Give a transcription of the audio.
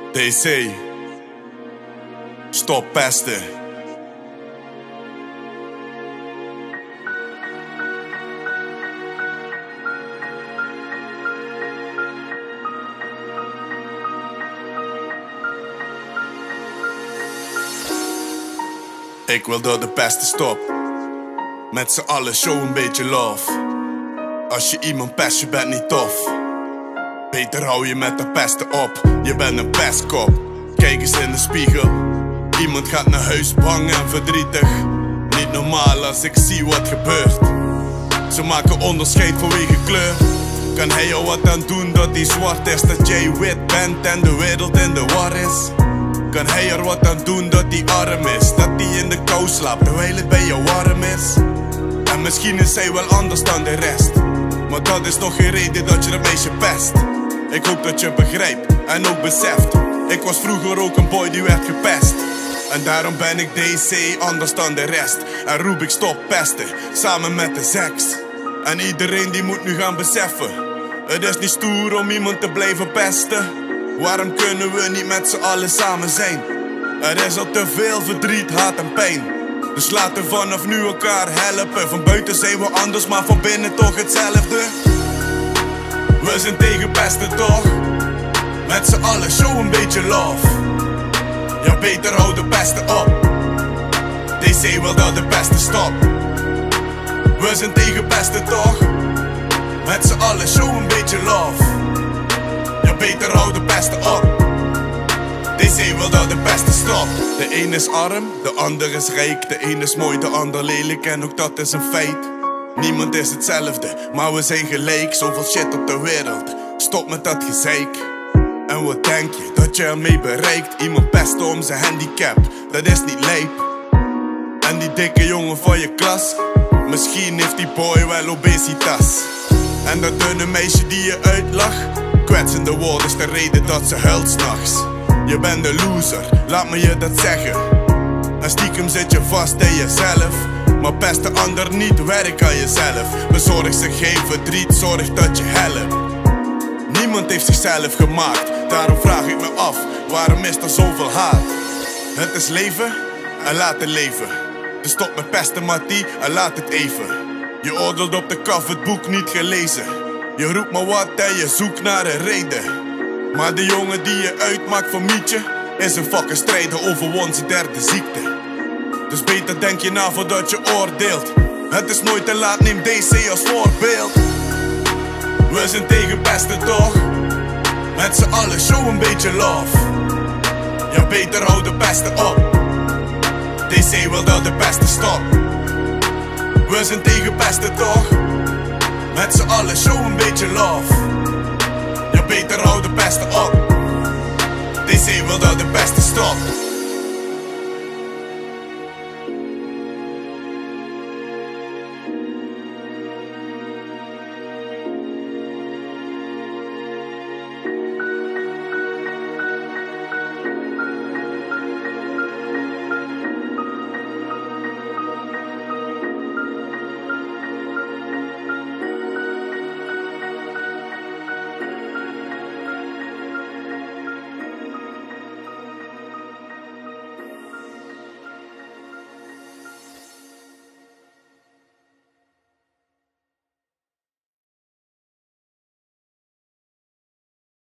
DC, stop pesten. Ik wil dat de pesten stopt. Met z'n allen show een beetje love. Als je iemand pest, je bent niet tof. Beter hou je met de pesten op. Je bent een pestkop. Kijk eens in de spiegel. Iemand gaat naar huis bang en verdrietig. Niet normaal als ik zie wat gebeurt. Ze maken onderscheid vanwege kleur. Kan hij jou wat aan doen dat hij zwart is? Dat jij wit bent en de wereld in de war is? Kan hij er wat aan doen dat hij arm is? Dat hij in de kou slaapt terwijl het bij jou warm is? En misschien is hij wel anders dan de rest, maar dat is nog geen reden dat je dat meisje pest. Ik hoop dat je begrijpt en ook beseft. Ik was vroeger ook een boy die werd gepest. En daarom ben ik DC anders dan de rest. En roep ik stop pesten, samen met de seks. En iedereen die moet nu gaan beseffen: het is niet stoer om iemand te blijven pesten. Waarom kunnen we niet met z'n allen samen zijn? Er is al te veel verdriet, haat en pijn. Dus laten we vanaf nu elkaar helpen. Van buiten zijn we anders, maar van binnen toch hetzelfde. We zijn tegen pesten toch? Met z'n allen show een beetje love. Ja, beter hou de pesten op. DC wil dat de pesten stopt. We zijn tegen pesten toch? Met z'n allen show een beetje love. Ja, beter hou de pesten op. DC wil dat de pesten stopt. De een is arm, de ander is rijk. De een is mooi, de ander lelijk en ook dat is een feit. Niemand is hetzelfde, maar we zijn gelijk. Zoveel shit op de wereld, stop met dat gezeik. En wat denk je dat je ermee bereikt? Iemand pesten om zijn handicap, dat is niet lijp. En die dikke jongen van je klas, misschien heeft die boy wel obesitas. En dat dunne meisje die je uitlacht, kwetsende woorden is de reden dat ze huilt 's nachts. Je bent een loser, laat me je dat zeggen. En stiekem zit je vast in jezelf. Maar pest de ander niet, werk aan jezelf. Bezorg ze geen verdriet, zorg dat je helpt. Niemand heeft zichzelf gemaakt, daarom vraag ik me af: waarom is er zoveel haat? Het is leven en laat het leven. Dus stop met pesten Mattie en laat het even. Je oordeelt op de kaf, het boek niet gelezen. Je roept maar wat en je zoekt naar een reden. Maar de jongen die je uitmaakt voor Mietje is een fucking strijder, overwon zijn derde ziekte. Dus beter denk je na voordat je oordeelt. Het is nooit te laat, neem DC als voorbeeld. We zijn tegen pesten toch? Met z'n allen show een beetje love. Ja, beter hou de pesten op. DC wil dat de pesten stopt. We zijn tegen pesten toch? Met z'n allen show een beetje love. Ja, beter hou de pesten op. DC wil dat de pesten stopt.